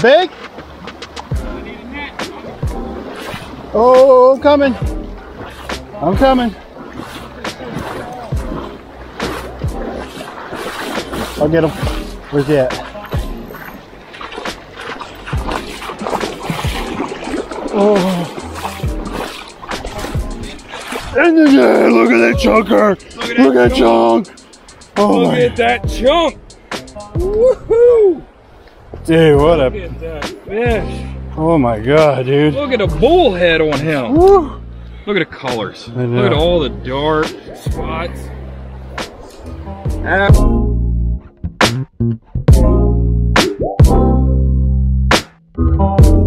big? Oh, I'm coming. I'm coming. I'll get him. Where's he at? Oh. And then, yeah, look at that chunker. Look at that chunk. Oh, look at that chunk. Woohoo. Dude, what a... Look at that fish. Oh my God, dude. Look at a bullhead on him. Woo. Look at the colors. Look at all the dark spots. Ah.